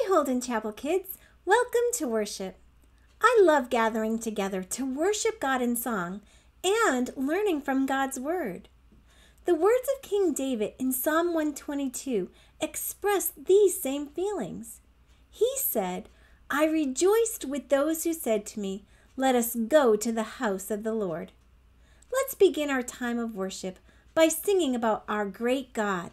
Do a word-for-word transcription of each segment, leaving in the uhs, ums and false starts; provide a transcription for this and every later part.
Hi, Holden Chapel Kids. Welcome to worship. I love gathering together to worship God in song and learning from God's Word. The words of King David in Psalm one twenty-two express these same feelings. He said, "I rejoiced with those who said to me, 'Let us go to the house of the Lord.'" Let's begin our time of worship by singing about our great God.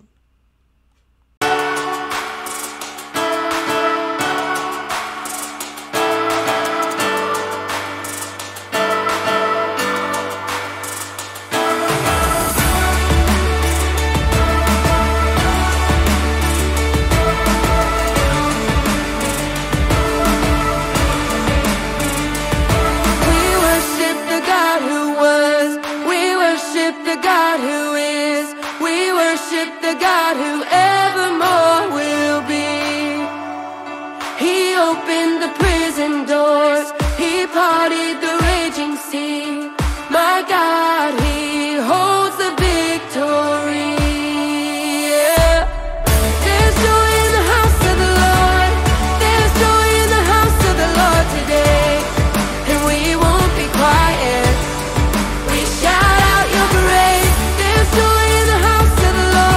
The God who evermore will be. He opened the prison doors, He parted the raging sea. My God, He holds the victory. Yeah. There's joy in the house of the Lord. There's joy in the house of the Lord today. And we won't be quiet. We shout out your praise. There's joy in the house of the Lord.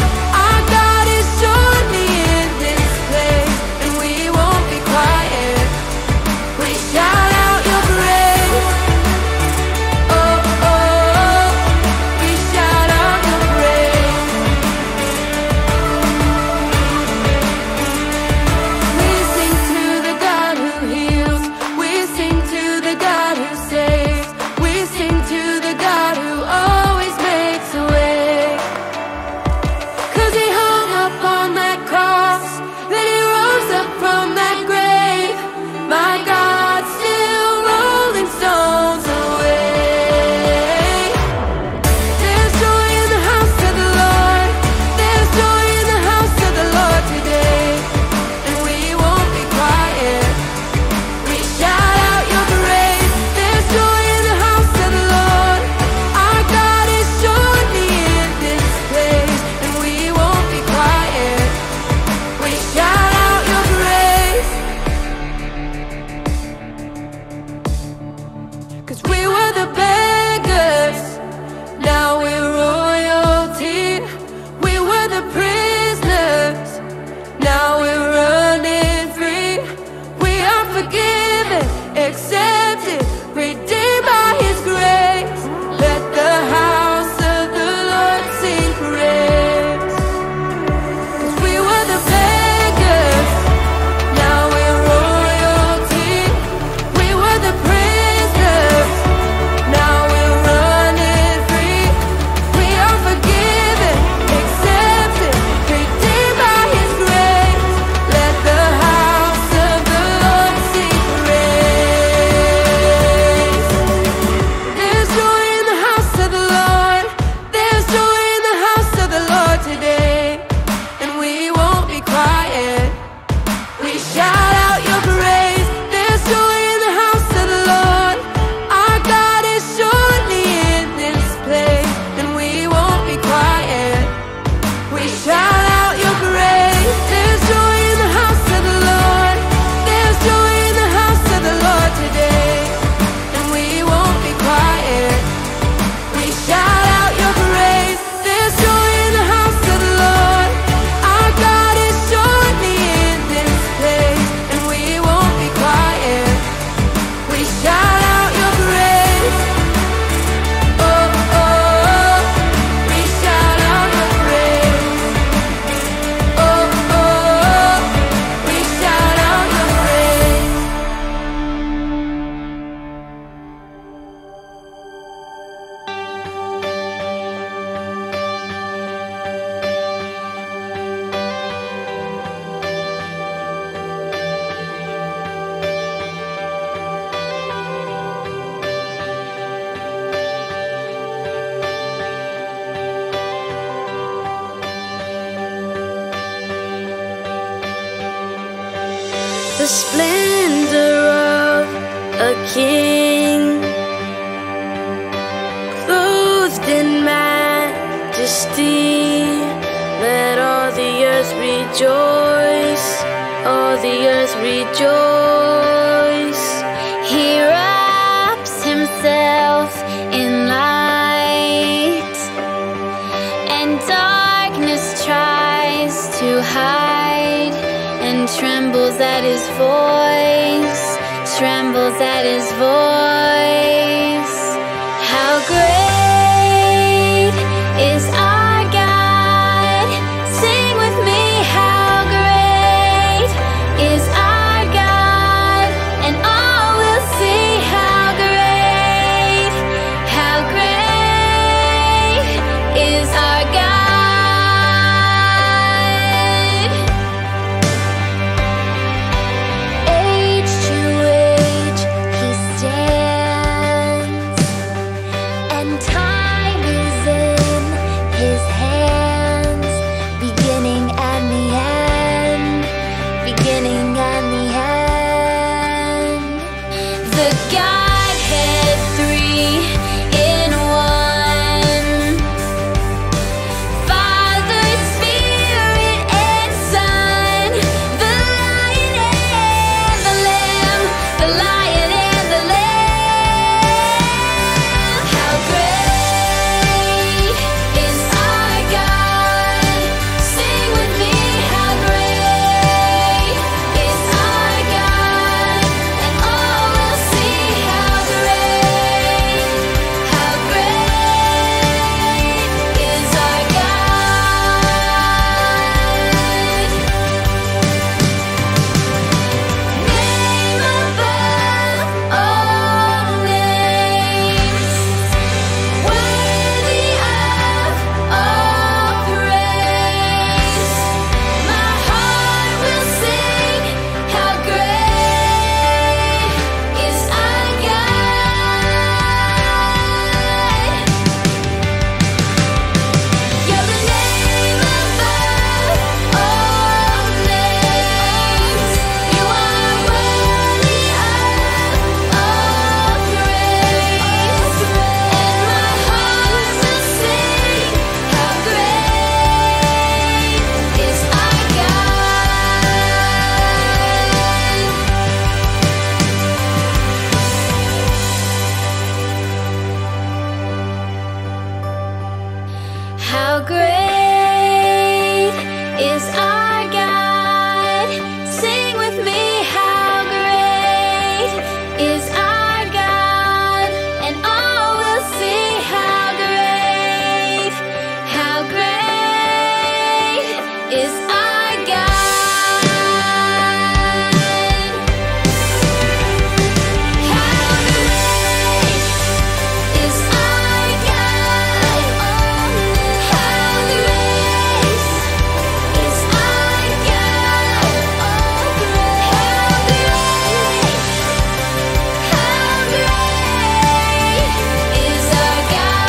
The splendor of a king, clothed in majesty, let all the earth rejoice. all the earth rejoice. He wraps himself in light, and darkness tries to hide, and trembles at his voice, trembles at his voice. How great is our God? Sing with me, how great is our God, and all will see how great, how great is our God. Age to age he stands, and time is in his hands, beginning and the end, beginning and the end. The Godhead three in one, Father, Spirit, and Son, the Lion and the Lamb, the Lion and the Lamb. How great is our God? Sing with me, how great is our God, and all will see how great, how great is our God. Name above all names, worthy of all praise. My heart will sing, how great is our God. You're the name above all names. You are worthy of all praise. And my heart will sing, how great is our God. How great is our God? Sing with me, how great is our God, and all will see how great, how great is our God. How great is our God? How great is our God? How great, how great is our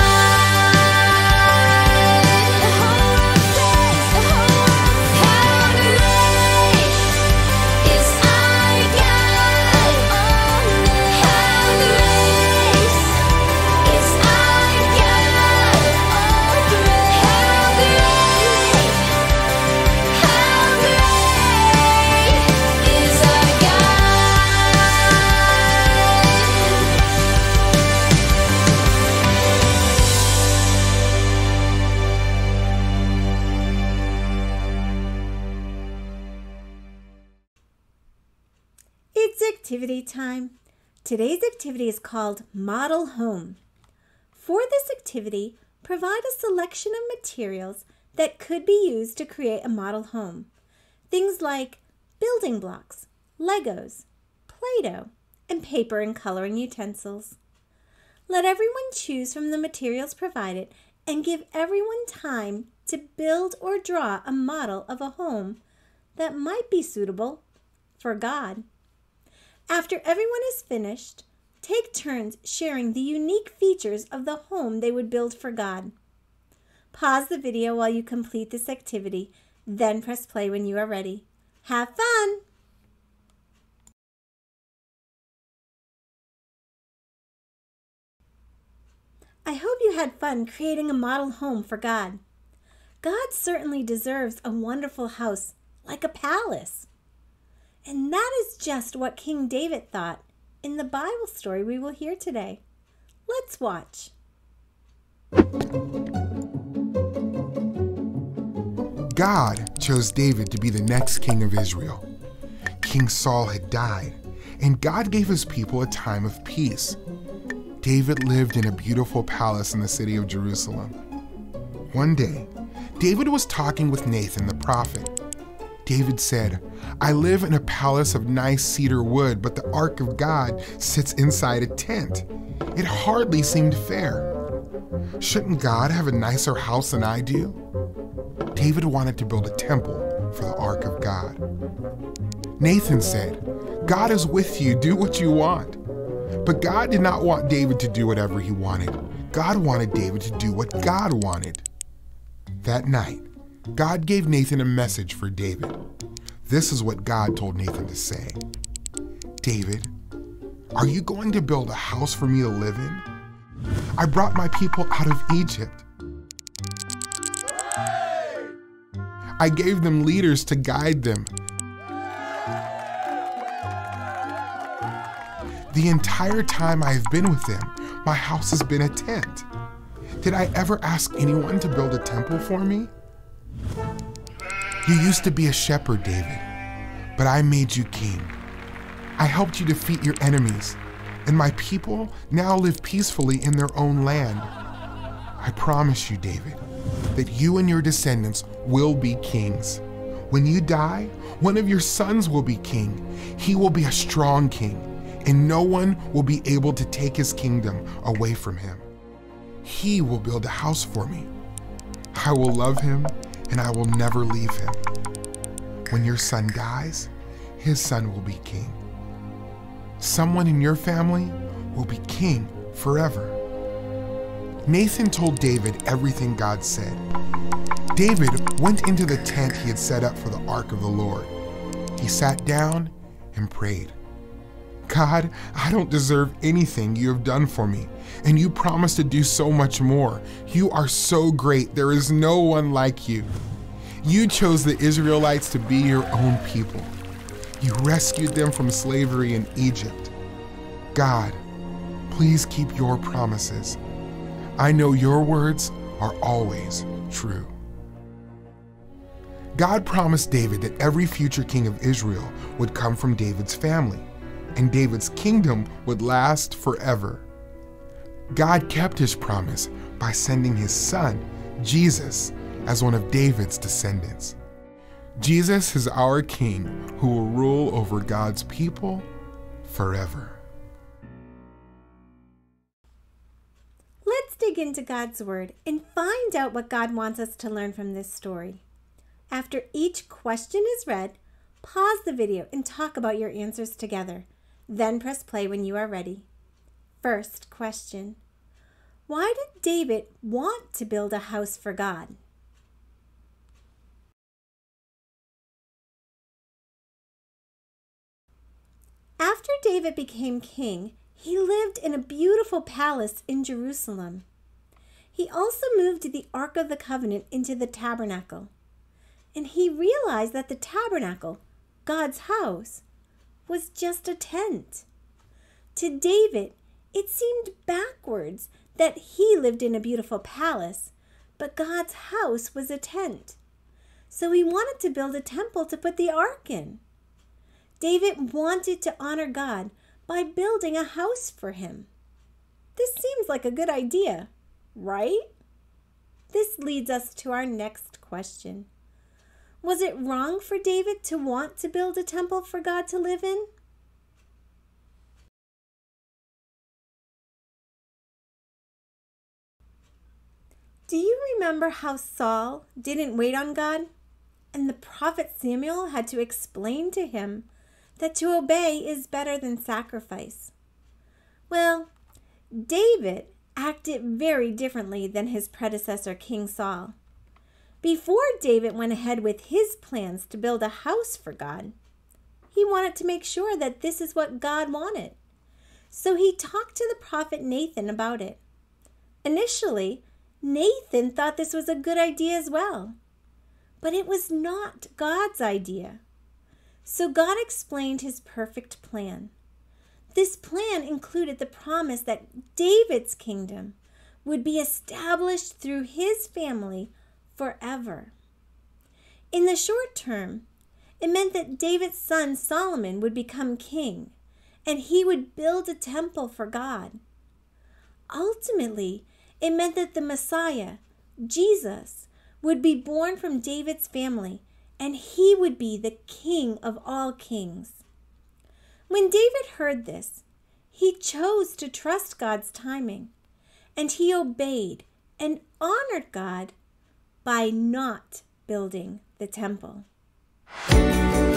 God? The whole world says, the whole world says, how great is our God? How great is our God? How great, how great is our It's activity time. Today's activity is called Model Home. For this activity, provide a selection of materials that could be used to create a model home. Things like building blocks, Legos, Play-Doh, and paper and coloring utensils. Let everyone choose from the materials provided and give everyone time to build or draw a model of a home that might be suitable for God. After everyone is finished, take turns sharing the unique features of the home they would build for God. Pause the video while you complete this activity, then press play when you are ready. Have fun! I hope you had fun creating a model home for God. God certainly deserves a wonderful house, like a palace. And that is just what King David thought in the Bible story we will hear today. Let's watch. God chose David to be the next king of Israel. King Saul had died, and God gave his people a time of peace. David lived in a beautiful palace in the city of Jerusalem. One day, David was talking with Nathan the prophet. David said, "I live in a palace of nice cedar wood, but the ark of God sits inside a tent. It hardly seemed fair. Shouldn't God have a nicer house than I do?" David wanted to build a temple for the ark of God. Nathan said, "God is with you, do what you want." But God did not want David to do whatever he wanted. God wanted David to do what God wanted. That night, God gave Nathan a message for David. This is what God told Nathan to say. "David, are you going to build a house for me to live in? I brought my people out of Egypt. I gave them leaders to guide them. The entire time I have been with them, my house has been a tent. Did I ever ask anyone to build a temple for me? You used to be a shepherd, David, but I made you king. I helped you defeat your enemies, and my people now live peacefully in their own land. I promise you, David, that you and your descendants will be kings. When you die, one of your sons will be king. He will be a strong king, and no one will be able to take his kingdom away from him. He will build a house for me. I will love him, and I will never leave him. When your son dies, his son will be king. Someone in your family will be king forever." Nathan told David everything God said. David went into the tent he had set up for the ark of the Lord. He sat down and prayed. "God, I don't deserve anything you have done for me, and you promised to do so much more. You are so great. There is no one like you. You chose the Israelites to be your own people. You rescued them from slavery in Egypt. God, please keep your promises. I know your words are always true." God promised David that every future king of Israel would come from David's family, and David's kingdom would last forever. God kept his promise by sending his son, Jesus, as one of David's descendants. Jesus is our king who will rule over God's people forever. Let's dig into God's Word and find out what God wants us to learn from this story. After each question is read, pause the video and talk about your answers together. Then press play when you are ready. First question: why did David want to build a house for God? After David became king, he lived in a beautiful palace in Jerusalem. He also moved the Ark of the Covenant into the tabernacle. And he realized that the tabernacle, God's house, was just a tent. To David, it seemed backwards that he lived in a beautiful palace, but God's house was a tent. So he wanted to build a temple to put the ark in. David wanted to honor God by building a house for him. This seems like a good idea, right? This leads us to our next question. Was it wrong for David to want to build a temple for God to live in? Do you remember how Saul didn't wait on God, and the prophet Samuel had to explain to him that to obey is better than sacrifice? Well, David acted very differently than his predecessor, King Saul. Before David went ahead with his plans to build a house for God, he wanted to make sure that this is what God wanted. So he talked to the prophet Nathan about it. Initially, Nathan thought this was a good idea as well, but it was not God's idea. So God explained his perfect plan. This plan included the promise that David's kingdom would be established through his family forever. In the short term, it meant that David's son Solomon would become king, and he would build a temple for God. Ultimately, it meant that the Messiah, Jesus, would be born from David's family, and he would be the King of all kings. When David heard this, he chose to trust God's timing, and he obeyed and honored God by not building the temple.